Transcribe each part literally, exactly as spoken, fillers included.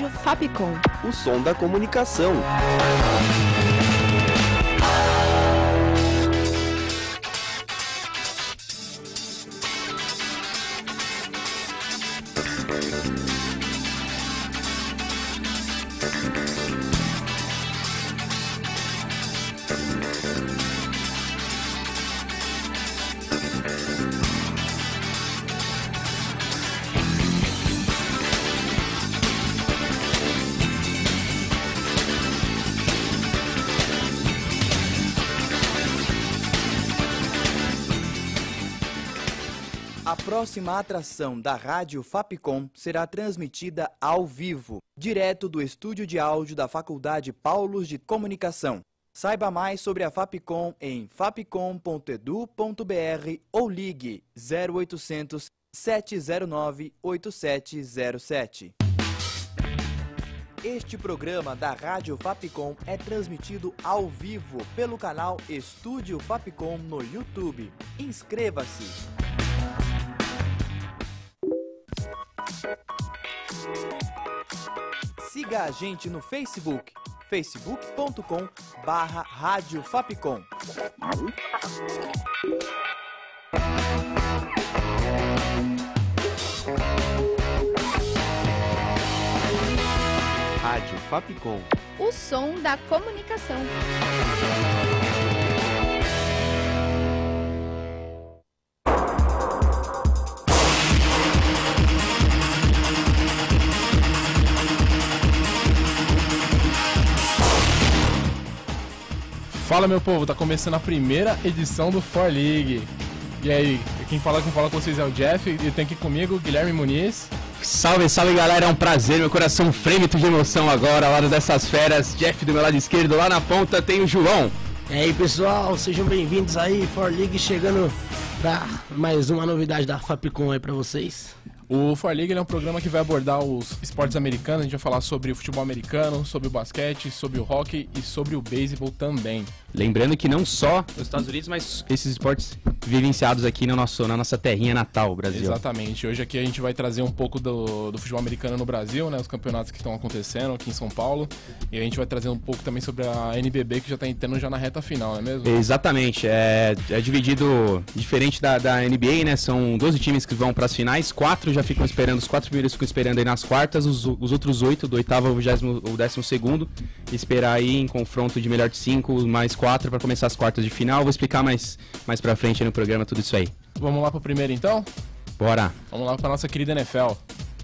Rádio Fapcom. O som da comunicação. A próxima atração da Rádio Fapcom será transmitida ao vivo, direto do estúdio de áudio da Faculdade Paulos de Comunicação. Saiba mais sobre a Fapcom em fapcom ponto edu ponto br ou ligue zero oitocentos, sete zero nove, oito sete zero sete. Este programa da Rádio Fapcom é transmitido ao vivo pelo canal Estúdio Fapcom no YouTube. Inscreva-se! Siga a gente no Facebook, facebook ponto com barra Rádio Fapcom. Rádio Fapcom. O som da comunicação. Fala, meu povo, tá começando a primeira edição do For League. E aí, quem fala, quem fala com vocês é o Jeff, e tem aqui comigo o Guilherme Muniz. Salve, salve galera, é um prazer, meu coração frêmito de emoção agora ao lado dessas feras. Jeff do meu lado esquerdo, lá na ponta tem o João. E aí pessoal, sejam bem-vindos aí, For League chegando pra mais uma novidade da Fapcom aí pra vocês. O For League ele é um programa que vai abordar os esportes americanos. A gente vai falar sobre o futebol americano, sobre o basquete, sobre o hockey e sobre o beisebol também. Lembrando que não só nos Estados Unidos, mas esses esportes vivenciados aqui no nosso, na nossa terrinha natal, Brasil. Exatamente. Hoje aqui a gente vai trazer um pouco do, do futebol americano no Brasil, né? Os campeonatos que estão acontecendo aqui em São Paulo. E a gente vai trazer um pouco também sobre a N B B, que já está entrando já na reta final, não é mesmo? Exatamente. É, é dividido diferente da, da N B A, né? São doze times que vão para as finais, quatro já ficam esperando, os quatro primeiros ficam esperando aí nas quartas, os, os outros oito, do oitavo ao vigésimo, ou décimo segundo, esperar aí em confronto de melhor de cinco, mais quatro para começar as quartas de final. Vou explicar mais, mais pra frente aí no programa tudo isso aí. Vamos lá pro primeiro então? Bora! Vamos lá pra nossa querida N F L.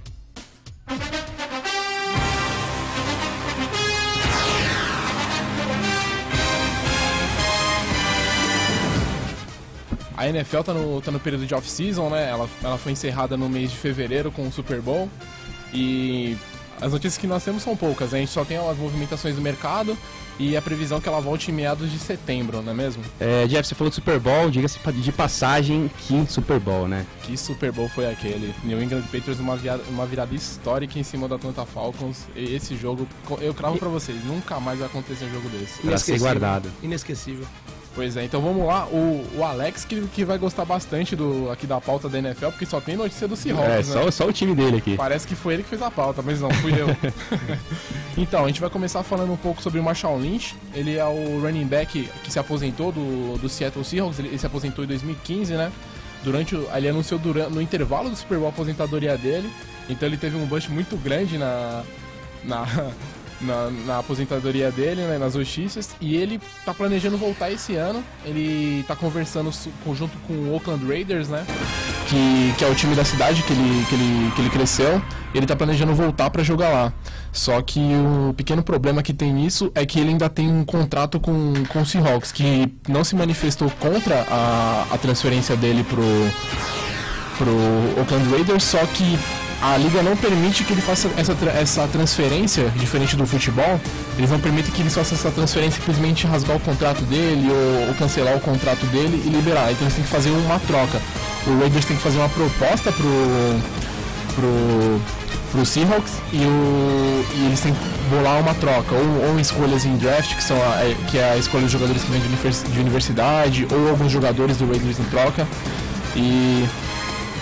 A N F L tá no, tá no período de off-season, né? Ela, ela foi encerrada no mês de fevereiro com o Super Bowl. E as notícias que nós temos são poucas, né? A gente só tem as movimentações do mercado e a previsão que ela volte em meados de setembro, não é mesmo? É, Jeff, você falou de Super Bowl, diga-se de passagem, que Super Bowl, né? Que Super Bowl foi aquele? New England Patriots, uma virada, uma virada histórica em cima da Atlanta Falcons. E esse jogo, eu cravo pra vocês, nunca mais vai acontecer um jogo desse. Pra ser guardado. Inesquecível. Pois é, então vamos lá, o, o Alex que, que vai gostar bastante do, aqui da pauta da N F L, porque só tem notícia do Seahawks, É, né? só, só o time dele aqui. Parece que foi ele que fez a pauta, mas não, fui eu. Então, a gente vai começar falando um pouco sobre o Marshawn Lynch. Ele é o running back que se aposentou do, do Seattle Seahawks, ele, ele se aposentou em dois mil e quinze, né? Durante, ele anunciou durante, no intervalo do Super Bowl a aposentadoria dele, então ele teve um bust muito grande na... na Na, na aposentadoria dele, né, nas justiças, e ele tá planejando voltar esse ano. Ele tá conversando junto com o Oakland Raiders, né, que, que é o time da cidade que ele, que ele, que ele cresceu. Ele tá planejando voltar para jogar lá. Só que o pequeno problema que tem nisso é que ele ainda tem um contrato com, com o Seahawks, que não se manifestou contra a, a transferência dele pro, pro Oakland Raiders, só que a liga não permite que ele faça essa, essa transferência, diferente do futebol. Eles não permitem que ele faça essa transferência simplesmente rasgar o contrato dele ou, ou cancelar o contrato dele e liberar. Então eles têm que fazer uma troca. O Raiders tem que fazer uma proposta pro, pro, pro Seahawks e, o, e eles têm que bolar uma troca. Ou, ou escolhas em draft, que, são a, que é a escolha dos jogadores que vêm de universidade, ou alguns jogadores do Raiders em troca. E...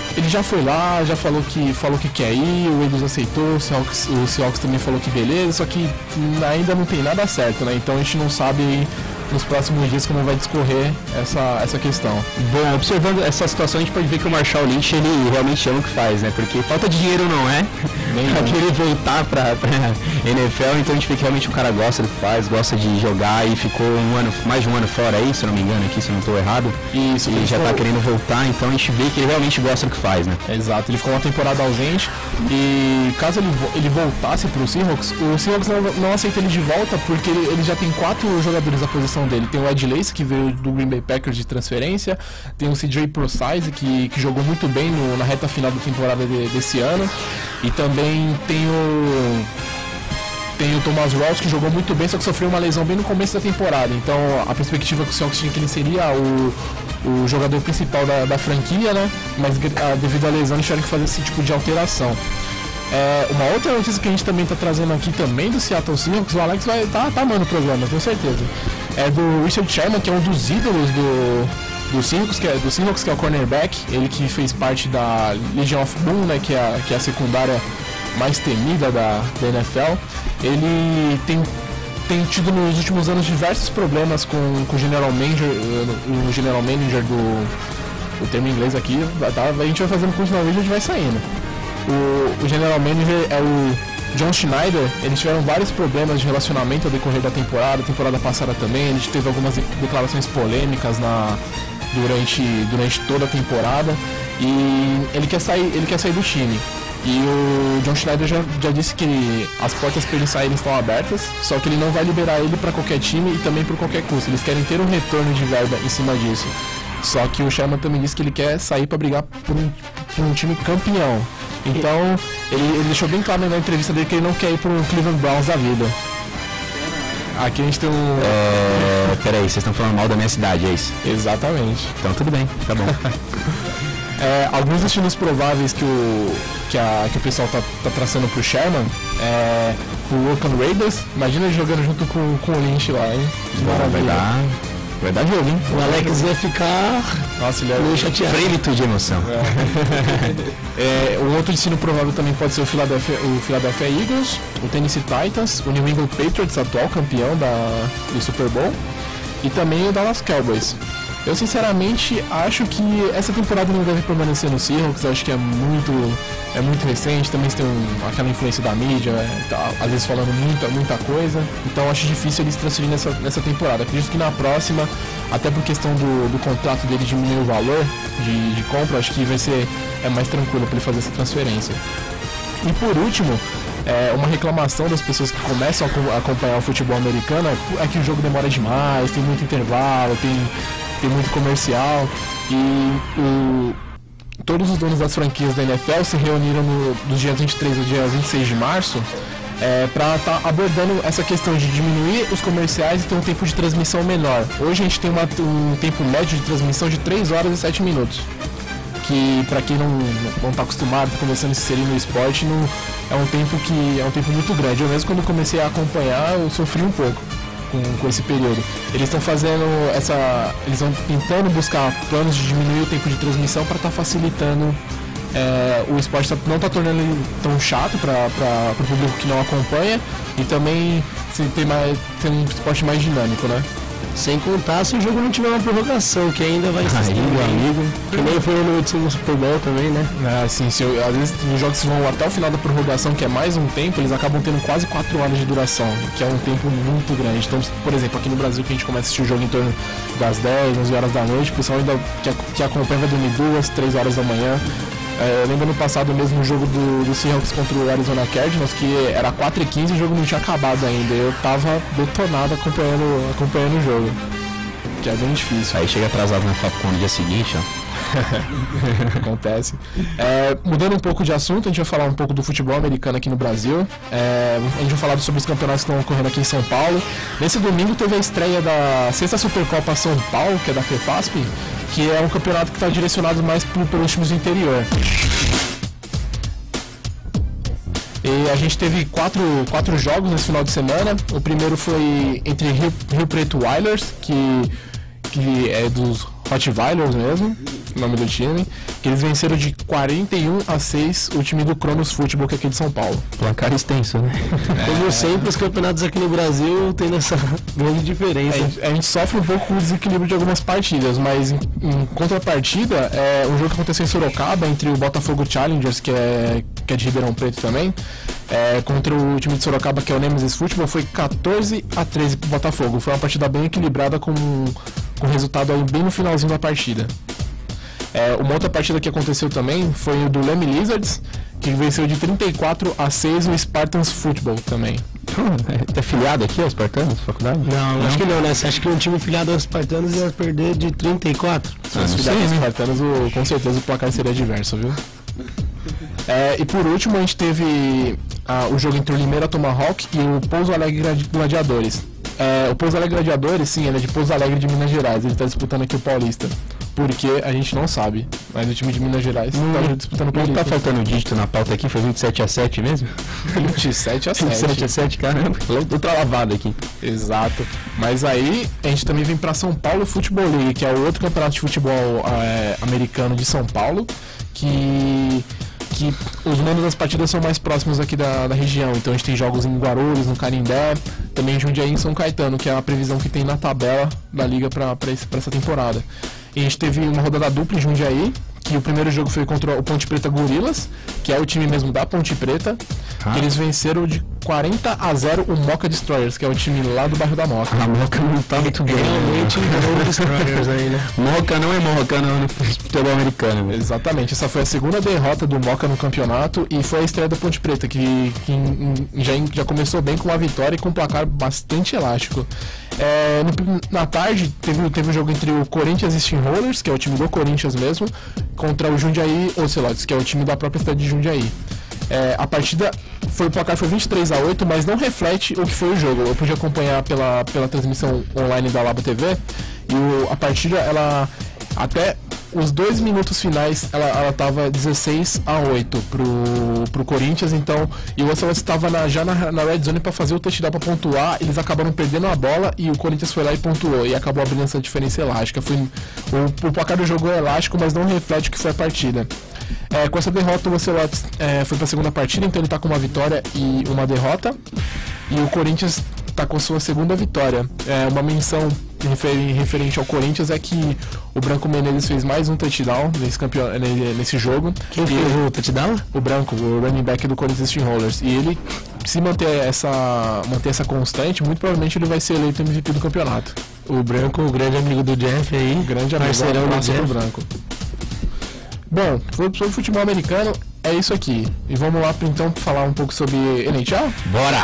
ele já foi lá, já falou que, falou que quer ir, o Eagles aceitou, o Seahawks, o Seahawks também falou que beleza, só que ainda não tem nada certo, né? Então a gente não sabe nos próximos dias como vai discorrer essa, essa questão. Bom, observando essa situação, a gente pode ver que o Marshall Lynch, ele realmente ama o que faz, né? Porque falta de dinheiro não é, pra querer voltar pra, pra N F L, então a gente vê que realmente o cara gosta do que faz, gosta de jogar e ficou um ano, mais de um ano fora aí, se eu não me engano aqui, se eu não estou errado. Isso, e já ficou... tá querendo voltar, então a gente vê que ele realmente gosta do que faz, né? Exato, ele ficou uma temporada ausente e caso ele, ele voltasse pro Seahawks, o Seahawks não, não aceita ele de volta porque ele, ele já tem quatro jogadores à posição dele. Tem o Ed Lacy, que veio do Green Bay Packers de transferência, tem o C J Prosise, que, que jogou muito bem no, na reta final da temporada de, desse ano, e também tem o tem o Thomas Rawls, que jogou muito bem, só que sofreu uma lesão bem no começo da temporada. Então a perspectiva que o Seahawks tinha que ele seria o, o jogador principal da, da franquia, né? Mas a, devido à lesão eles tiveram que fazer esse tipo de alteração. É, uma outra notícia que a gente também está trazendo aqui também do Seattle Seahawks, o Alex vai tá, tá amando o programa, tenho certeza. É do Richard Sherman, que é um dos ídolos do, do, Seahawks, que é, do Seahawks, que é o cornerback, ele que fez parte da Legion of Boom, né, que, é a, que é a secundária mais temida da, da N F L. Ele tem, tem tido nos últimos anos diversos problemas com, com o General Manager, o General Manager do, o termo em inglês aqui, tá, a gente vai fazendo curso na vez e a gente vai saindo. O, o General Manager é o John Schneider. Eles tiveram vários problemas de relacionamento ao decorrer da temporada, temporada passada também. Ele teve algumas declarações polêmicas na, durante, durante toda a temporada e ele quer sair, ele quer sair do time. E o John Schneider já, já disse que as portas para ele saírem estão abertas, só que ele não vai liberar ele para qualquer time e também por qualquer custo. Eles querem ter um retorno de verba em cima disso. Só que o Sherman também disse que ele quer sair para brigar por um, por um time campeão. Então, ele, ele deixou bem claro na entrevista dele que ele não quer ir para um Cleveland Browns da vida. Aqui a gente tem um... É... Peraí, vocês estão falando mal da minha cidade, é isso? Exatamente. Então tudo bem, tá bom. É, alguns destinos prováveis que o, que a, que o pessoal tá, tá traçando pro Sherman é o Oakland Raiders. Imagina ele jogando junto com, com o Lynch lá, hein? Vai dar... Vai dar jogo, hein? O Alex ia ficar... Nossa, ele é meio chateado. Frêmito de emoção. É. É, um outro destino provável também pode ser o Philadelphia, o Philadelphia Eagles, o Tennessee Titans, o New England Patriots, atual campeão da, do Super Bowl, e também o Dallas Cowboys. Eu sinceramente acho que essa temporada não deve permanecer no Seahawks, acho que é muito, é muito recente, também tem um, aquela influência da mídia, é, tá, às vezes falando muita, muita coisa, então acho difícil eles transferirem nessa, nessa temporada. Acredito que na próxima, até por questão do, do contrato dele diminuir o valor de, de compra, acho que vai ser é mais tranquilo para ele fazer essa transferência. E por último, é, uma reclamação das pessoas que começam a acompanhar o futebol americano é que o jogo demora demais, tem muito intervalo, tem... tem muito comercial e o, todos os donos das franquias da N F L se reuniram no, dos dias vinte e três ao dia vinte e seis de março é, para estar tá abordando essa questão de diminuir os comerciais e ter um tempo de transmissão menor. Hoje a gente tem uma, um tempo médio de transmissão de três horas e sete minutos, que para quem não não está acostumado, está começando a se inserir no esporte, não, é um tempo que é um tempo muito grande. Eu mesmo quando comecei a acompanhar eu sofri um pouco Com, com esse período. Eles estão fazendo essa. Eles estão tentando buscar planos de diminuir o tempo de transmissão para estar tá facilitando é, o esporte, tá, não está tornando ele tão chato para o público que não acompanha e também se tem, mais, tem um esporte mais dinâmico, né? Sem contar se o jogo não tiver uma prorrogação, que ainda vai ser meu amigo. Que nem foi no último Super Bowl também, né? É, sim, se eu, às vezes os jogos vão até o final da prorrogação, que é mais um tempo, eles acabam tendo quase quatro horas de duração, que é um tempo muito grande. Então, por exemplo, aqui no Brasil, que a gente começa a assistir o jogo em torno das dez, onze horas da noite, o pessoal ainda que, que acompanha vai dormir duas, três horas da manhã. É, eu lembro no passado mesmo o jogo do, do Seahawks contra o Arizona Cardinals, que era quatro e quinze e o jogo não tinha acabado ainda. Eu tava detonado acompanhando, acompanhando o jogo, que é bem difícil. Aí chega atrasado na Fapcon no dia seguinte, ó. Acontece. É, mudando um pouco de assunto, a gente vai falar um pouco do futebol americano aqui no Brasil. É, a gente vai falar sobre os campeonatos que estão ocorrendo aqui em São Paulo. Nesse domingo teve a estreia da sexta Supercopa São Paulo, que é da FEFASP, que é um campeonato que está direcionado mais por, pelos times do interior. E a gente teve quatro, quatro jogos nesse final de semana. O primeiro foi entre Rio, Rio Preto Whalers, que, que é dos Rottweilers mesmo, o nome do time, que eles venceram de quarenta e um a seis o time do Cronos Futebol, que é aqui de São Paulo. Placar extenso, né? Como sempre, os campeonatos aqui no Brasil tem essa grande diferença. É, a gente sofre um pouco com o desequilíbrio de algumas partidas, mas em, em contrapartida, é, o jogo que aconteceu em Sorocaba, entre o Botafogo Challengers, que é, que é de Ribeirão Preto também, é, contra o time de Sorocaba, que é o Nemesis Futebol, foi quatorze a treze pro Botafogo. Foi uma partida bem equilibrada, com com resultado aí bem no finalzinho da partida. É, uma outra partida que aconteceu também foi o do Leme Lizards, que venceu de trinta e quatro a seis o Spartans Futebol também. Tá filiado aqui aos Spartanos, faculdade? Não, não, acho que não, né? Você acha que um time filiado aos Spartanos ia perder de trinta e quatro? Se fosse filiado aos Spartanos, o, com certeza o placar seria diverso, viu? É, e por último, a gente teve ah, o jogo entre o Limeira Tomahawk e o Pouso Alegre Gladiadores. É, o Pouso Alegre Gladiadores, sim, ele é de Pouso Alegre de Minas Gerais. Ele está disputando aqui o Paulista. Porque a gente não sabe, mas o time de Minas Gerais está disputando o Paulista. Não tá faltando dígito na pauta aqui, foi vinte e sete a sete mesmo? vinte e sete a sete. vinte e sete a sete, caramba, outra lavada aqui. Exato. Mas aí a gente também vem para São Paulo Futebol League, que é o outro campeonato de futebol é, americano de São Paulo, que... que os nomes das partidas são mais próximos aqui da, da região. Então a gente tem jogos em Guarulhos, no Canindé, também em Jundiaí e em São Caetano, que é a previsão que tem na tabela da liga para essa temporada. E a gente teve uma rodada dupla em Jundiaí, que o primeiro jogo foi contra o Ponte Preta Gorilas, que é o time mesmo da Ponte Preta, ah. que eles venceram de quarenta a zero o Moca Destroyers, que é o time lá do bairro da Moca. A Moca não tá muito bem. Realmente o Destroyers aí, né? Moca não é Moca no futebol americano. Mesmo. Exatamente, essa foi a segunda derrota do Moca no campeonato e foi a estreia da Ponte Preta, que, que já, já começou bem com uma vitória e com um placar bastante elástico. É, no, na tarde teve, teve um jogo entre o Corinthians Steamrollers, que é o time do Corinthians mesmo, contra o Jundiaí Ocelotes, que é o time da própria cidade de Jundiaí. É, a partida foi, o placar foi vinte e três a oito, mas não reflete o que foi o jogo. Eu pude acompanhar pela, pela transmissão online da Laba T V e o, a partida, ela até os dois minutos finais, ela, ela tava dezesseis a oito pro, pro Corinthians, então, e o Ocelotes estava na, já na, na red zone para fazer o touchdown para pontuar, eles acabaram perdendo a bola e o Corinthians foi lá e pontuou, e acabou abrindo essa diferença elástica. Foi, o, o placar do jogo é elástico, mas não reflete o que foi a partida. É, com essa derrota, o Ocelotes é, foi para a segunda partida, então ele está com uma vitória e uma derrota, e o Corinthians está com a sua segunda vitória. É, uma menção refer- referente ao Corinthians é que o Branco Menezes fez mais um touchdown nesse, campeon- nesse jogo. Quem fez o touchdown? O Branco, o running back do Corinthians Steamrollers. E ele, se manter essa, manter essa constante, muito provavelmente ele vai ser eleito M V P do campeonato. O Branco, o grande amigo do Jeff aí. O grande amigo do Branco. Bom, sobre o futebol americano, é isso aqui. E vamos lá então falar um pouco sobre N H L? Bora!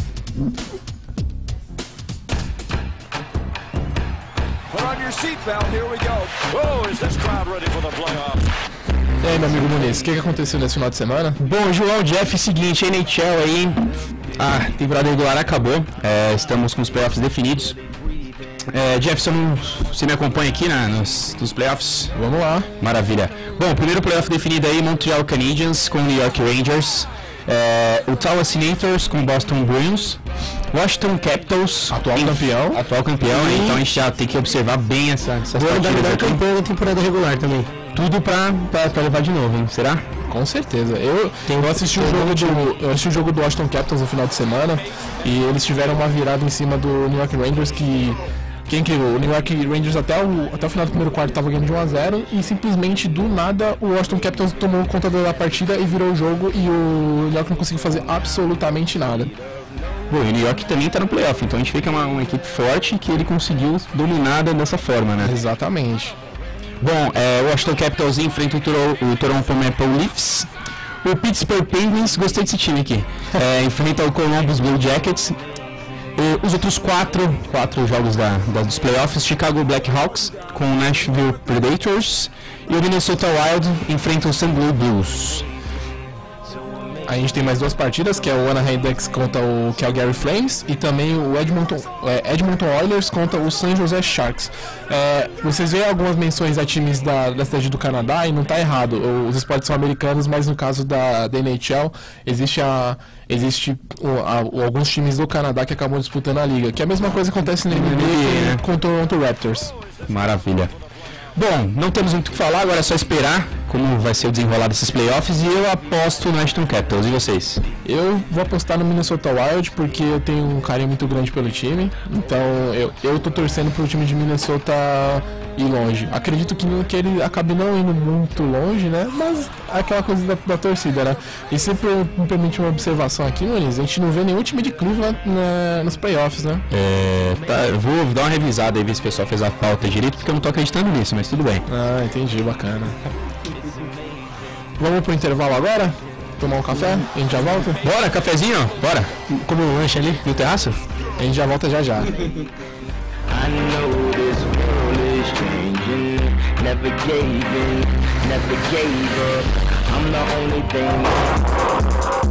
Put on your seatbelt, here we go. Oh, is this crowd ready for the playoffs? E aí, meu amigo Muniz, o que, que aconteceu nesse final de semana? Bom, João, Jeff, seguinte, N H L aí, a temporada regular acabou, é, estamos com os playoffs definidos. É, Jefferson, você me acompanha aqui na, nos, nos playoffs? Vamos lá. Maravilha. Bom, primeiro playoff definido aí, Montreal Canadiens com New York Rangers, é, o Ottawa Senators com Boston Bruins, Washington Capitals, atual campeão, atual campeão, e... então a gente já tem que observar bem essa, essas partidas. Melhor campeão da temporada regular também. Tudo pra, pra, pra levar de novo, hein? Será? Com certeza. Eu, eu assisti o jogo do, eu assisti o jogo do Washington Capitals no final de semana e eles tiveram uma virada em cima do New York Rangers que Que é incrível, o New York Rangers até o, até o final do primeiro quarto estava ganhando de um a zero e simplesmente do nada o Washington Capitals tomou conta da partida e virou o jogo e o New York não conseguiu fazer absolutamente nada. Bom, e o New York também está no playoff, então a gente vê que é uma, uma equipe forte que ele conseguiu dominar dessa forma, né? Exatamente. Bom, é, o Washington Capitals enfrenta o, Toro, o Toronto Maple Leafs. O Pittsburgh Penguins, gostei desse time aqui, é, enfrenta o Columbus Blue Jackets. E os outros quatro, quatro jogos da, da, dos playoffs, Chicago Blackhawks com o Nashville Predators e o Minnesota Wild enfrenta o Saint Louis Blues. A gente tem mais duas partidas, que é o Anaheim Ducks contra o Calgary Flames e também o Edmonton, é, Edmonton Oilers contra o San Jose Sharks. É, vocês veem algumas menções a times da, da cidade do Canadá e não está errado. Os esportes são americanos, mas no caso da, da N H L existe, a, existe o, a, alguns times do Canadá que acabam disputando a liga. Que é a mesma coisa que acontece na N B A, né, com o Toronto Raptors. Maravilha. Bom, não temos muito o que falar, agora é só esperar como vai ser o desenrolar desses playoffs e eu aposto no Washington Capitals. E vocês? Eu vou apostar no Minnesota Wild porque eu tenho um carinho muito grande pelo time. Então eu, eu tô torcendo pro time de Minnesota ir longe. Acredito que, não, que ele acabe não indo muito longe, né? Mas é aquela coisa da, da torcida, né? E se me permite uma observação aqui, Muniz, a gente não vê nenhum time de Cleveland na, nos playoffs, né? É, tá, eu vou dar uma revisada aí, ver se o pessoal fez a pauta direito, porque eu não tô acreditando nisso, mas tudo bem. Ah, entendi, bacana. Vamos pro intervalo agora? Tomar um café? A gente já volta? Bora, cafezinho, ó, bora. Comer um lanche ali no terraço? A gente já volta já já. I know this world is changing. Never gave in, never gave up. I'm the only thing.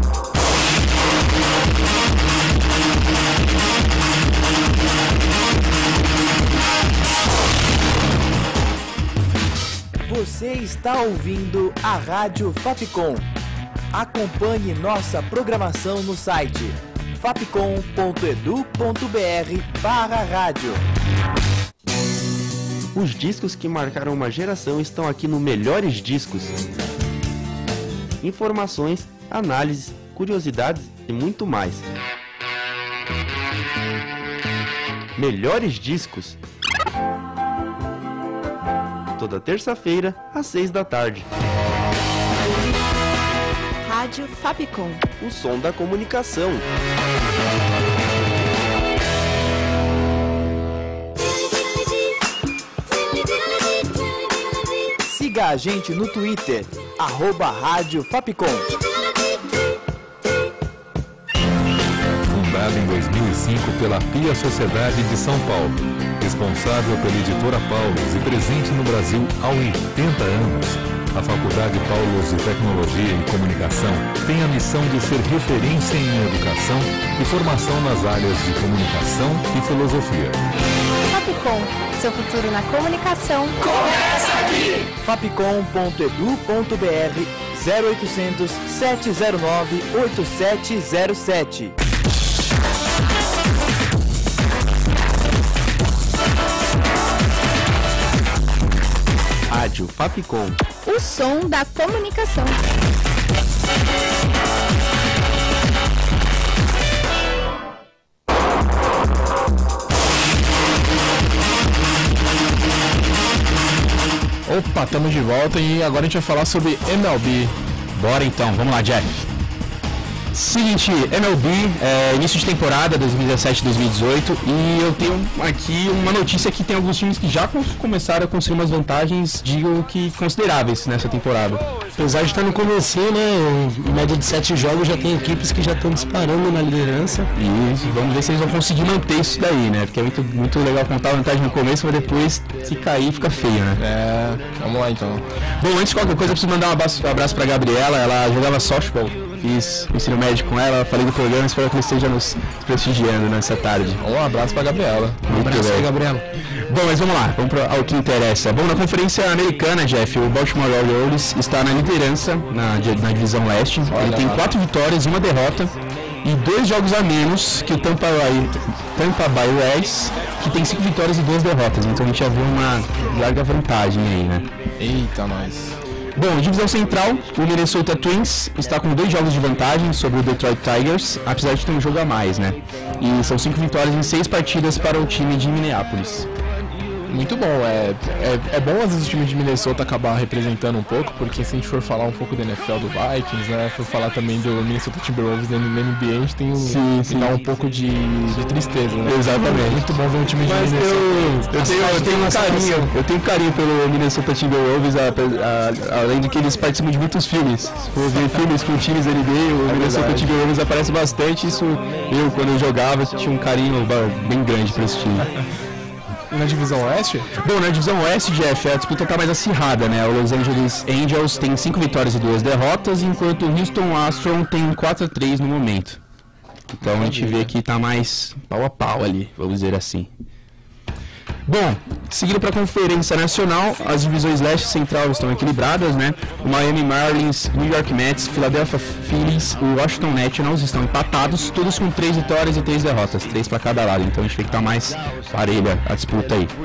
Você está ouvindo a Rádio Fapcom. Acompanhe nossa programação no site fapcom ponto edu ponto br barra rádio. Os discos que marcaram uma geração estão aqui no Melhores Discos. Informações, análises, curiosidades e muito mais. Melhores Discos. Toda terça-feira, às seis da tarde. Rádio Fapcom. O som da comunicação. Siga a gente no Twitter, arroba Rádio Fapcom. Fundada em dois mil e cinco pela Pia Sociedade de São Paulo, responsável pela editora Paulus e presente no Brasil há oitenta anos, a Faculdade Paulus de Tecnologia e Comunicação tem a missão de ser referência em educação e formação nas áreas de comunicação e filosofia. Fapcom, seu futuro na comunicação. fapcom ponto edu ponto br zero oitocentos, sete zero nove, oito sete zero sete. Rádio Fapcom. O som da comunicação. Opa, estamos de volta e agora a gente vai falar sobre M L B. Bora então, vamos lá, Jeff. Seguinte, M L B, é, início de temporada dois mil e dezessete dois mil e dezoito, e eu tenho aqui uma notícia que tem alguns times que já começaram a construir umas vantagens, digo que consideráveis nessa temporada. Apesar de estar no comecinho, né, em média de sete jogos já tem equipes que já estão disparando na liderança. E vamos ver se eles vão conseguir manter isso daí, né, porque é muito, muito legal contar a vantagem no começo, mas depois se cair fica feio, né. É, vamos lá então. Bom, antes de qualquer coisa eu preciso mandar um abraço, um abraço pra Gabriela, ela jogava softball. Fiz ensino médio com ela, falei do programa, espero que ele esteja nos prestigiando nessa tarde. Um abraço pra Gabriela. Um abraço aí, Gabriela. Bom, mas vamos lá, vamos ao que interessa. Bom, na conferência americana, Jeff, o Baltimore Orioles está na liderança na, na divisão leste. Olha, ele tem quatro vitórias e uma derrota e dois jogos a menos que o Tampa Bay, Tampa Bay Rays, que tem cinco vitórias e duas derrotas. Então a gente já viu uma larga vantagem aí, né? Eita, nós. Bom, divisão central, o Minnesota Twins está com dois jogos de vantagem sobre o Detroit Tigers, apesar de ter um jogo a mais, né? E são cinco vitórias em seis partidas para o time de Minneapolis. Muito bom, é, é, é bom às vezes o time de Minnesota acabar representando um pouco, porque se a gente for falar um pouco do N F L do Vikings, né, for falar também do Minnesota Timberwolves da N B A, a gente tem um, sim, sim. dá um pouco de, de tristeza, né? Exatamente. Muito bom ver um time de Mas Minnesota. Eu, eu, tenho, eu tenho um carinho, eu tenho carinho pelo Minnesota Timberwolves, a, a, a, além de que eles participam de muitos filmes. Se for ver filmes com times da N B A, o é Minnesota verdade. Timberwolves aparece bastante. Isso eu, quando eu jogava, tinha um carinho bem grande para esse time. E na divisão oeste? Bom, na divisão oeste, Jeff, a disputa está mais acirrada, né? O Los Angeles Angels tem cinco vitórias e duas derrotas, enquanto o Houston Astros tem quatro a três no momento. Então a gente vê que está mais pau a pau ali, vamos dizer assim. Bom, seguindo para a Conferência Nacional, as divisões leste e central estão equilibradas, né? O Miami Marlins, New York Mets, Philadelphia Phillies, o Washington Nationals estão empatados, todos com três vitórias e três derrotas, três para cada lado. Então a gente vê que tá mais parelha a disputa aí.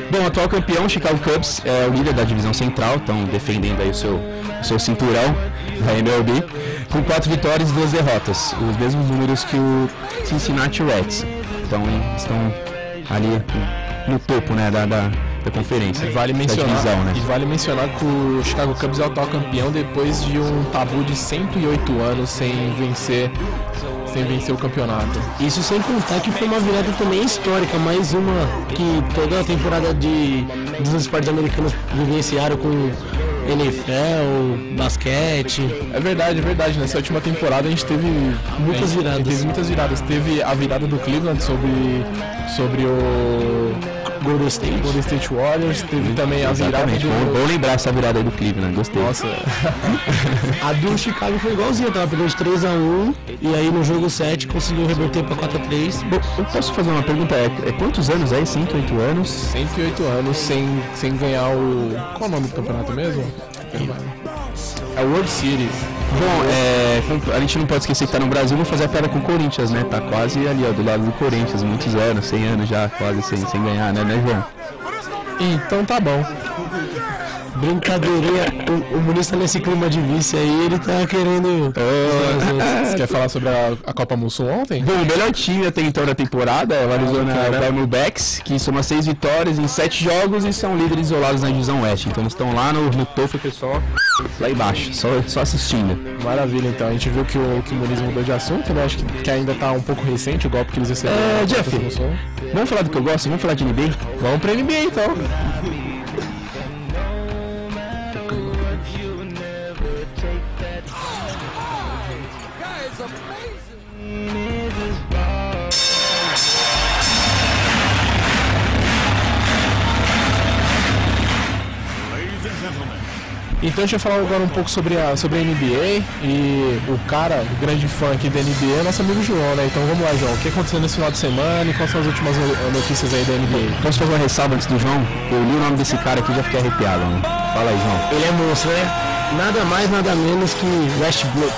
Bom, atual campeão, Chicago Cubs, é o líder da divisão central, estão defendendo aí o seu, o seu cinturão da M L B, com quatro vitórias e duas derrotas, os mesmos números que o Cincinnati Reds. Então, estão ali no topo, né, da, da, da conferência, e vale da mencionar, divisão, né? E vale mencionar que o Chicago Cubs é o atual campeão depois de um tabu de cento e oito anos sem vencer, sem vencer o campeonato. Isso sem contar que foi uma virada também histórica, mais uma que toda a temporada de, dos esportes americanos vivenciaram com N F L, basquete. É verdade, é verdade. Nessa última temporada a gente teve muitas gente, viradas. Teve muitas viradas. Teve a virada do Cleveland sobre, sobre o Golden State. Golden State Warriors. Teve também a virada Exatamente, do... bom, bom lembrar essa virada aí do Cleveland, gostei. Nossa. A do Chicago foi igualzinha, tava perdendo de três a um e aí no jogo sete conseguiu reverter pra quatro a três. Bom, eu posso fazer uma pergunta? É, é quantos anos aí? cento e oito anos? cento e oito anos sem, sem ganhar o... Qual é o nome do campeonato mesmo? É o World Series. Bom, é, a gente não pode esquecer que tá no Brasil, vamos fazer a piada com o Corinthians, né? Tá quase ali, ó, do lado do Corinthians, muitos anos, cem anos já, quase sem, sem ganhar, né, né, João? Então tá bom. Brincadeirinha, o, o Muniz tá nesse clima de vice aí, ele tá querendo... Oh, você quer falar sobre a, a Copa Mussum ontem? Bom, o melhor time até então da temporada é o Arizona Diamondbacks, que soma seis vitórias em sete jogos e são líderes isolados na divisão oeste. Então eles estão lá no, no topo, pessoal, lá embaixo, só, só assistindo. Maravilha, então. A gente viu que o, que o Muniz mudou de assunto, né? Acho que, que ainda tá um pouco recente o golpe que eles receberam. É, Jeff, vamos falar do que eu gosto? Vamos falar de N B A? Vamos pra N B A, então. Então a gente vai falar agora um pouco sobre a, sobre a N B A e o cara, o grande fã aqui da N B A é nosso amigo João, né? Então vamos lá, João. O que aconteceu nesse final de semana e quais são as últimas notícias aí da N B A? Posso fazer uma ressalva antes do João? Eu li o nome desse cara aqui e já fiquei arrepiado, né? Fala aí, João. Ele é monstro, né? Nada mais, nada menos que Westbrook.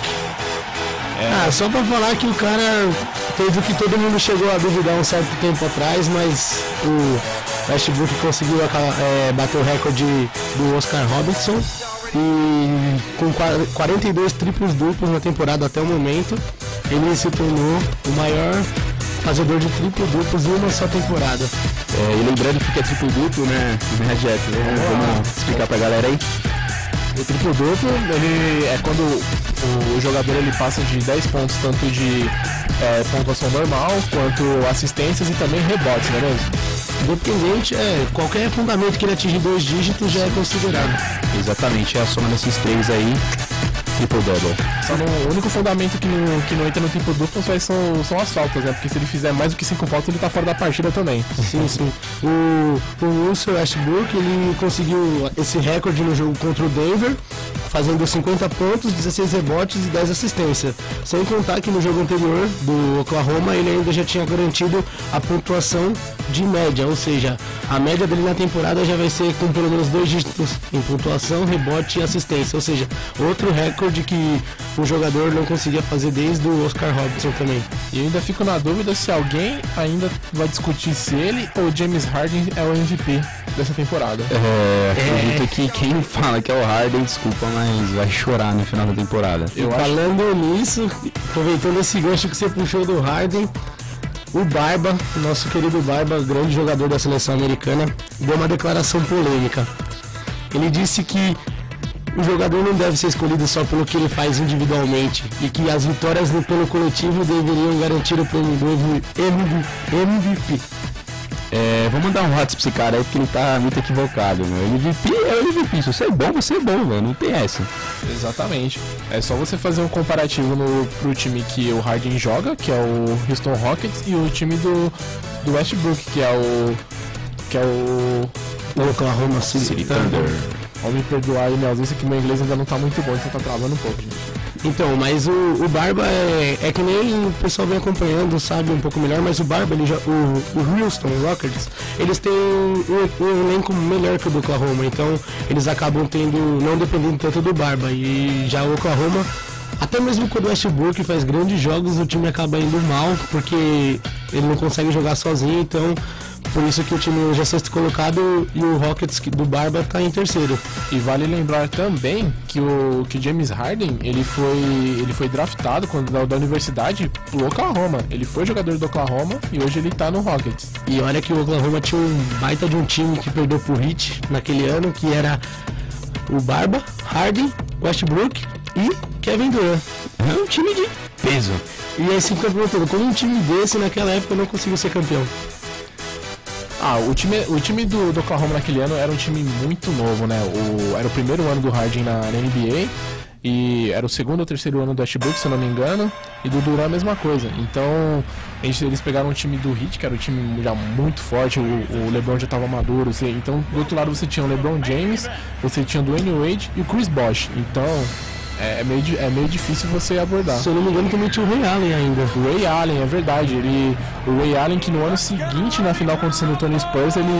É. Ah, só pra falar que o cara fez o que todo mundo chegou a duvidar um certo tempo atrás, mas o Westbrook conseguiu é, bater o recorde do Oscar Robertson. E com quarenta e dois triplos duplos na temporada até o momento, ele se tornou o maior fazedor de triplo duplos em uma só temporada. É, e lembrando que é triplo duplo, né, né Jeff? Né? Vamos explicar pra galera aí. O triplo duplo, ele é quando o, o jogador ele passa de dez pontos, tanto de é, pontuação normal, quanto assistências e também rebotes, não é mesmo? Independente, é, qualquer fundamento que ele atingir dois dígitos já é considerado. Exatamente, é a soma desses três aí, triple-double. Só no, o único fundamento que não, que não entra no triplo-duplo são, são as faltas, né? Porque se ele fizer mais do que cinco faltas, ele tá fora da partida também. Sim, sim. O, o Russell Westbrook, ele conseguiu esse recorde no jogo contra o Denver, fazendo cinquenta pontos, dezesseis rebotes e dez assistências. Sem contar que no jogo anterior do Oklahoma, ele ainda já tinha garantido a pontuação de média, ou seja, a média dele na temporada já vai ser com pelo menos dois dígitos em pontuação, rebote e assistência, ou seja, outro recorde que o jogador não conseguia fazer desde o Oscar Robertson também. E eu ainda fico na dúvida se alguém ainda vai discutir se ele ou o James Harden é o M V P dessa temporada. É, acredito é. que quem fala que é o Harden, desculpa, mas vai chorar no final da temporada. Eu Falando acho... nisso, aproveitando esse gancho que você puxou do Harden, o Barba, nosso querido Barba, grande jogador da seleção americana, deu uma declaração polêmica. Ele disse que o jogador não deve ser escolhido só pelo que ele faz individualmente e que as vitórias pelo coletivo deveriam garantir o prêmio do M V P. É, vou mandar um WhatsApp pra esse cara aí porque ele tá muito equivocado, meu. M V P é o M V P, se você é bom, você é bom, velho, não tem essa. Exatamente. É só você fazer um comparativo no, pro time que o Harden joga, que é o Houston Rockets, e o time do, do Westbrook, que é o... que é o... o Oklahoma City, City Thunder. Vamos me perdoar aí, minha ausência, que meu inglês ainda não tá muito bom, então tá travando um pouco, gente. Então, mas o, o Barba é, é que nem o pessoal vem acompanhando, sabe um pouco melhor, mas o Barba, ele já, o, o Houston Rockets, eles têm um, um elenco melhor que o do Oklahoma, então eles acabam tendo, não dependendo tanto do Barba, e já o Oklahoma, até mesmo quando o Westbrook faz grandes jogos, o time acaba indo mal, porque ele não consegue jogar sozinho, então por isso que o time hoje é sexto colocado e o Rockets do Barba tá em terceiro. E vale lembrar também que o que James Harden, ele foi, ele foi draftado quando, da, da universidade pro Oklahoma. Ele foi jogador do Oklahoma e hoje ele tá no Rockets. E olha que o Oklahoma tinha um baita de um time que perdeu pro Heat naquele ano, que era o Barba, Harden, Westbrook e Kevin Durant. É um time de peso. E aí se campeão todo. Como um time desse naquela época não conseguiu ser campeão? Ah, o time, o time do, do Oklahoma naquele ano era um time muito novo, né? O, era o primeiro ano do Harden na, na N B A e era o segundo ou terceiro ano do Westbrook, se eu não me engano, e do Durant a mesma coisa. Então, eles, eles pegaram um time do Heat, que era um time já muito forte, o, o LeBron já estava maduro. Você, então, do outro lado você tinha o LeBron James, você tinha o Dwayne Wade e o Chris Bosh. Então, É, é, meio, é meio difícil você abordar. Se eu não me engano, também tinha o Ray Allen ainda. O Ray Allen, é verdade. Ele, o Ray Allen, que no ano seguinte, na final contra o San Antonio Spurs, ele,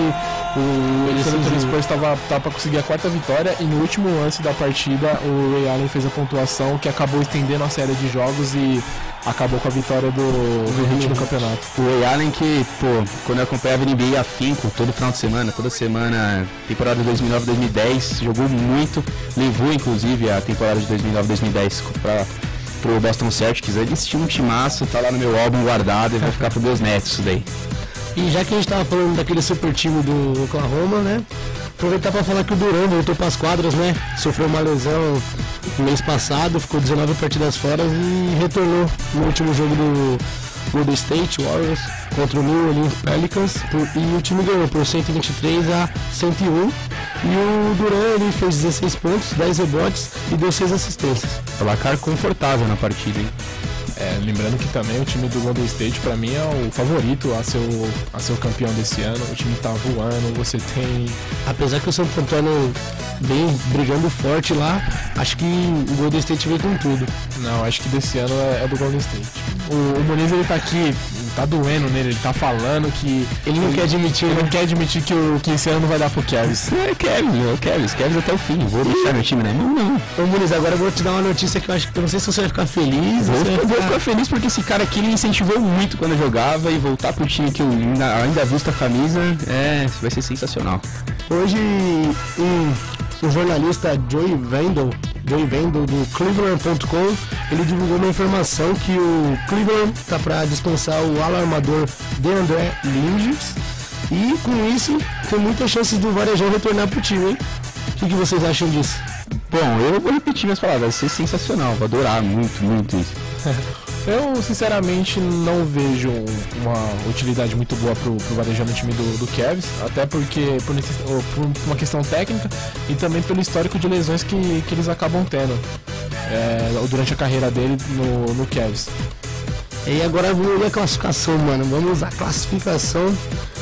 o ele San Antonio Spurs estava para conseguir a quarta vitória e no último lance da partida, o Ray Allen fez a pontuação que acabou estendendo a série de jogos e acabou com a vitória do, do Heat no campeonato. O Ray Allen que, pô, quando eu acompanhava a N B A afinco, todo final de semana, toda semana, temporada de dois mil e nove dois mil e dez, jogou muito, levou inclusive a temporada de dois mil e nove dois mil e dez para pro Boston Celtics. Eles tinham um timaço, tá lá no meu álbum guardado e vai ficar pro meus netos isso daí. E já que a gente tava falando daquele super time do Oklahoma, né? Aproveitar para falar que o Durant voltou para as quadras, né? Sofreu uma lesão no mês passado, ficou dezenove partidas fora e retornou no último jogo do Golden State Warriors contra o New Orleans Pelicans e o time ganhou por cento e vinte e três a cento e um. E o Durant ele fez dezesseis pontos, dez rebotes e deu seis assistências. Placar confortável na partida, hein? É, lembrando que também o time do Golden State para mim é o favorito a ser o, a ser o campeão desse ano. O time tá voando, você tem... Apesar que o Santo Antônio vem brigando forte lá, acho que o Golden State veio com tudo. Não, acho que desse ano é, é do Golden State. O, o Muniz ele tá aqui, tá doendo nele, ele tá falando que... Ele não ele, quer admitir, ele né? não quer admitir que, o, que esse ano não vai dar pro Cavs. É, Cavs, é Cavs, Cavs até o fim. Vou deixar meu time na mão, não. Ô Muniz, agora eu vou te dar uma notícia que eu acho que eu não sei se você vai ficar feliz. Vou, você vai vou ficar... ficar feliz porque esse cara aqui ele incentivou muito quando eu jogava e voltar pro time que eu ainda, ainda visto a camisa, é, vai ser sensacional. Hoje, um, o jornalista Joey Vendel, Joey Vendel do Cleveland ponto com, ele divulgou uma informação que o Cleveland tá para dispensar o alarmador DeAndre Lingers e com isso tem muitas chances do Varejão retornar pro time, hein? O que, que vocês acham disso? Bom, eu vou repetir minhas palavras, vai ser sensacional, vou adorar muito, muito isso. Eu sinceramente não vejo uma utilidade muito boa pro, pro Varejão no time do, do Cavs, até porque por, por uma questão técnica e também pelo histórico de lesões que, que eles acabam tendo é, durante a carreira dele no, no Cavs. E agora vamos ver a classificação, mano. Vamos à classificação.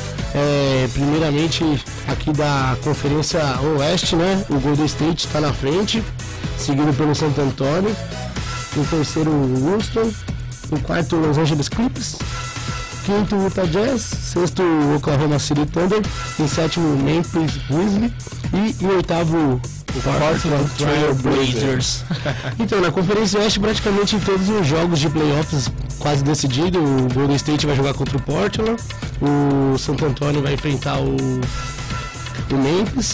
É, primeiramente aqui da Conferência Oeste, né? O Golden State está na frente, seguido pelo Santo Antônio. Em terceiro, o Houston. Em quarto, o Los Angeles Clippers. Quinto, o Utah Jazz. Sexto, o Oklahoma City Thunder. Em sétimo, o Memphis Grizzlies. E em oitavo, o Portland Trail Blazers. Então, na Conferência Oeste, praticamente em todos os jogos de playoffs quase decidido. O Golden State vai jogar contra o Portland. O Santo Antônio vai enfrentar o, o Memphis.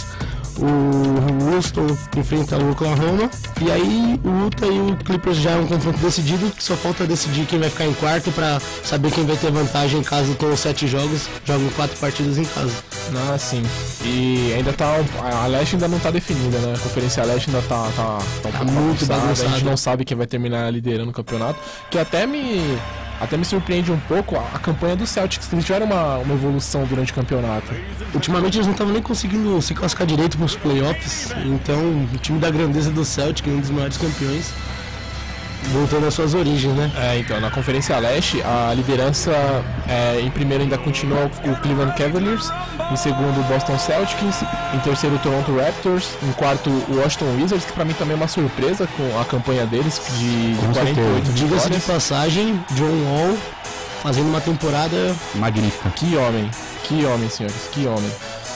O Houston enfrenta o Oklahoma. E aí o Utah e o Clippers já é um confronto decidido, que só falta decidir quem vai ficar em quarto para saber quem vai ter vantagem caso tenham sete jogos, jogam quatro partidas em casa. Ah, sim. E ainda tá. A Leste ainda não tá definida, né? A Conferência Leste ainda tá, tá, tá, tá muito bagunçada. A gente não sabe quem vai terminar liderando o campeonato. Que até me. Até me surpreende um pouco a, a campanha do Celtics, que eles tiveram uma, uma evolução durante o campeonato. Ultimamente eles não estavam nem conseguindo se classificar direito para os playoffs, então o time da grandeza do Celtic, um dos maiores campeões, voltando às suas origens, né? É, então, na Conferência Leste, a liderança é, em primeiro ainda continua o Cleveland Cavaliers, em segundo o Boston Celtics, em terceiro o Toronto Raptors, em quarto o Washington Wizards, que pra mim também é uma surpresa com a campanha deles de quarenta e oito vitórias. Diga-se de passagem, John Wall fazendo uma temporada magnífica. Que homem, que homem, senhores, que homem.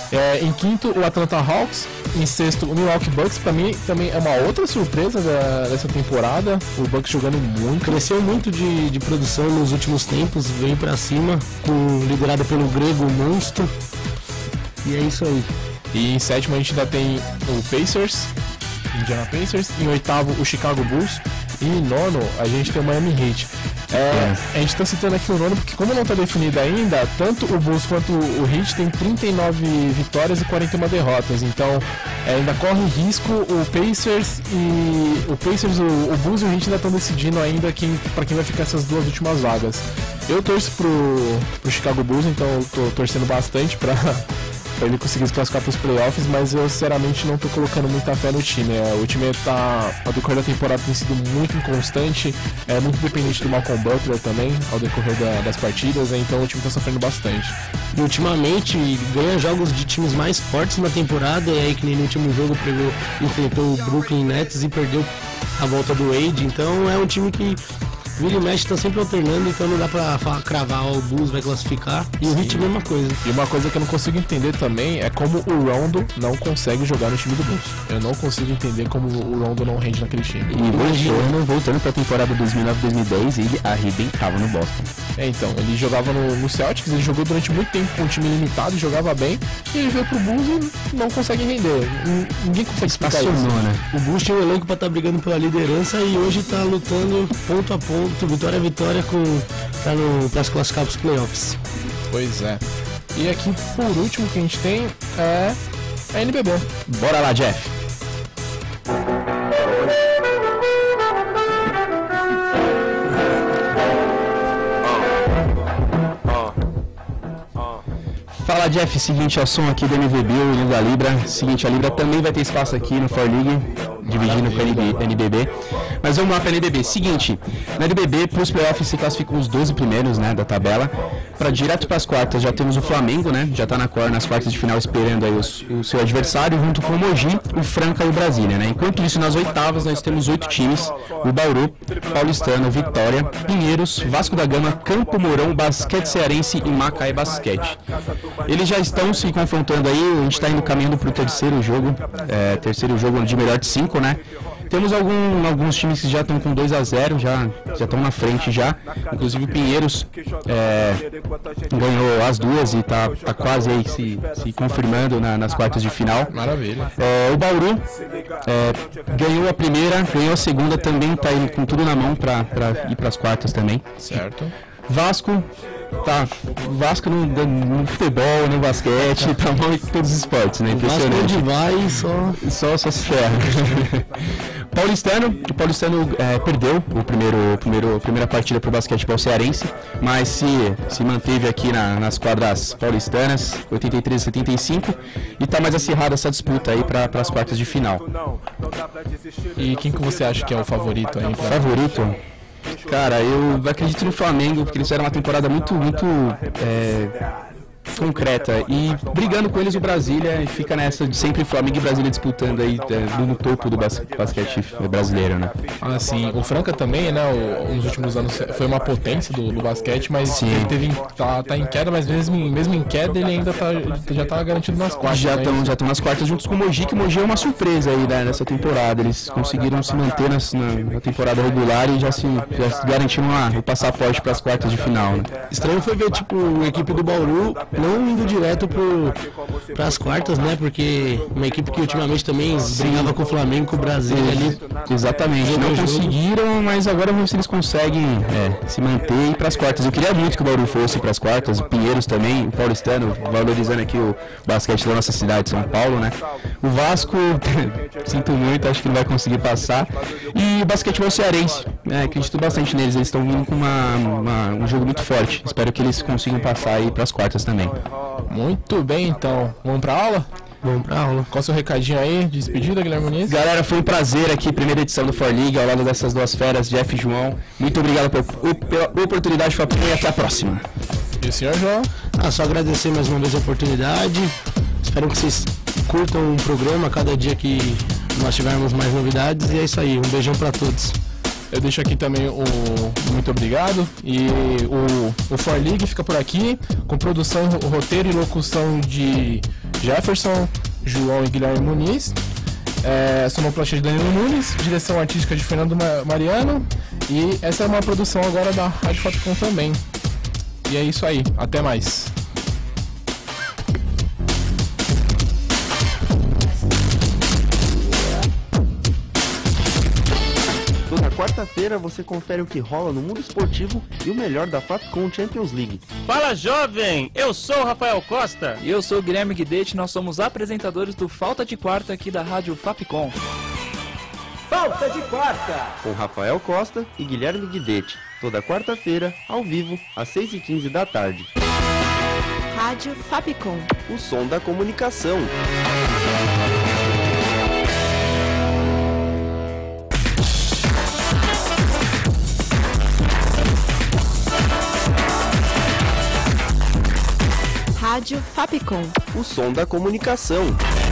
É, em quinto, o Atlanta Hawks. Em sexto, o Milwaukee Bucks. Pra mim, também é uma outra surpresa da, dessa temporada. O Bucks jogando muito. Cresceu muito de, de produção nos últimos tempos. Veio pra cima, com, liderado pelo grego Monstro. E é isso aí. E em sétimo, a gente ainda tem o Pacers. Indiana Pacers. Em oitavo, o Chicago Bulls. E em nono, a gente tem o Miami Heat. É, é. A gente tá citando aqui o nono porque, como não tá definido ainda, tanto o Bulls quanto o Heat tem trinta e nove vitórias e quarenta e uma derrotas. Então, é, ainda corre risco o Pacers e o Pacers, o, o Bulls e o Heat ainda estão decidindo ainda quem, pra quem vai ficar essas duas últimas vagas. Eu torço pro, pro Chicago Bulls, então eu tô torcendo bastante pra... pra ele conseguir se classificar para os playoffs, mas eu sinceramente não tô colocando muita fé no time. É, o time tá, ao decorrer da temporada tem sido muito inconstante, é muito dependente do Malcolm Butler também, ao decorrer da, das partidas, né? Então o time tá sofrendo bastante. E ultimamente ganha jogos de times mais fortes na temporada, e aí que nem no último jogo pegou, enfrentou o Brooklyn Nets e perdeu a volta do Wade, então é um time que vira e mexe, tá sempre alternando, então não dá pra falar, cravar, ó, o Bulls vai classificar. E Sim. o Heat, mesma coisa. E uma coisa que eu não consigo entender também é como o Rondo não consegue jogar no time do Bulls. Eu não consigo entender como o Rondo não rende naquele time. E voltando, voltando pra temporada dois mil e nove dois mil e dez, ele arrebentava no Boston. É, então, ele jogava no, no Celtics, ele jogou durante muito tempo com um time limitado, jogava bem, e ele veio pro Bulls e não consegue render. Ninguém consegue explicar isso. Né? O Bulls tinha um elenco pra estar tá brigando pela liderança e hoje tá lutando ponto a ponto, vitória a vitória, com tá no, pra se classificar pros playoffs. Pois é. E aqui, por último, que a gente tem é a N B B. Bora lá, Jeff. Fala, Jeff, seguinte, é o som aqui do N V B, o União da Libra. Seguinte, a Libra também vai ter espaço aqui no For League, dividindo com a N B B. Mas vamos lá para a N B B. Seguinte, na N B B, para os playoffs se classificam os doze primeiros, né, da tabela. Para direto para as quartas já temos o Flamengo, né, já está na cor nas quartas de final esperando aí os, o seu adversário, junto com o Mogi, o Franca e o Brasília, né. Enquanto isso, nas oitavas nós temos oito times: o Bauru, Paulistano, Vitória, Pinheiros, Vasco da Gama, Campo Mourão, Basquete Cearense e Macaé Basquete. Eles já estão se confrontando aí, a gente está indo caminhando para o terceiro jogo, é, terceiro jogo de melhor de cinco, né? Temos algum, alguns times que já estão com dois a zero, já já estão na frente já. Inclusive o Pinheiros é, ganhou as duas e está tá quase aí se, se confirmando na, nas quartas de final. Maravilha. É, o Bauru é, ganhou a primeira, ganhou a segunda, também está indo com tudo na mão para ir para as quartas também. Certo. Vasco, tá, Vasco no, no futebol, no basquete, tá mal em todos os esportes, né? Impressionante. Vasco onde vai só, só, só se ferra. Paulistano, o Paulistano é, perdeu o primeiro, primeiro, a primeira partida pro basquetebol cearense, mas se, se manteve aqui na, nas quadras paulistanas, oitenta e três a setenta e cinco, e tá mais acirrada essa disputa aí para as quartas de final. E quem que você acha que é o favorito aí? Pra... Favorito? Cara, eu acredito no Flamengo, porque eles fizeram uma temporada muito, muito é, concreta. E brigando com eles o Brasília, fica nessa de sempre Flamengo e Brasília disputando aí é, no topo do bas basquete brasileiro, né? Ah, sim. O Franca também, né, o, nos últimos anos foi uma potência do, do basquete, mas sim, ele teve, tá, tá em queda, mas mesmo, mesmo em queda ele ainda tá, já tá garantido nas quartas. Já estão né? já estão nas quartas juntos com o Mogi, que o Mogi é uma surpresa aí, né, nessa temporada. Eles conseguiram se manter nas, na, na temporada regular e já se, já se garantiram ah, o passaporte para as quartas de final, né? Estranho foi ver, tipo, a equipe do Bauru não indo direto para as quartas, né? Porque uma equipe que ultimamente também brigava com o Flamengo, com o Brasília ali. Exatamente, não conseguiram, mas agora vamos ver se eles conseguem é, se manter e ir para as quartas. Eu queria muito que o Bauru fosse para as quartas, o Pinheiros também, o Paulistano, valorizando aqui o basquete da nossa cidade, São Paulo, né? O Vasco, sinto muito, acho que não vai conseguir passar. E o basquetebol cearense, né? Acredito bastante neles, eles estão vindo com uma, uma, um jogo muito forte. Espero que eles consigam passar aí para as quartas também. Muito bem, então. Vamos pra aula? Vamos pra aula. Qual é o seu recadinho aí de despedida, Guilherme Muniz? Galera, foi um prazer aqui, primeira edição do For League, ao lado dessas duas feras, Jeff e João. Muito obrigado por, pela oportunidade, Fapinho, e até a próxima. E o senhor, João? Ah, só agradecer mais uma vez a oportunidade. Espero que vocês curtam o programa cada dia que nós tivermos mais novidades. E é isso aí, um beijão pra todos. Eu deixo aqui também o muito obrigado. E o, o For League fica por aqui, com produção, roteiro e locução de Jefferson, João e Guilherme Muniz. É, sonoplastia de Danilo Nunes, direção artística de Fernando Mariano. E essa é uma produção agora da Rádio Fapcom também. E é isso aí, até mais. Toda quarta-feira você confere o que rola no mundo esportivo e o melhor da Fapcom Champions League. Fala, jovem! Eu sou o Rafael Costa. E eu sou o Guilherme Guidetti. Nós somos apresentadores do Falta de Quarta aqui da Rádio Fapcom. Falta de Quarta! Com Rafael Costa e Guilherme Guidetti. Toda quarta-feira, ao vivo, às seis e quinze da tarde. Rádio Fapcom. O som da comunicação. Rádio Fapcom. O som da comunicação.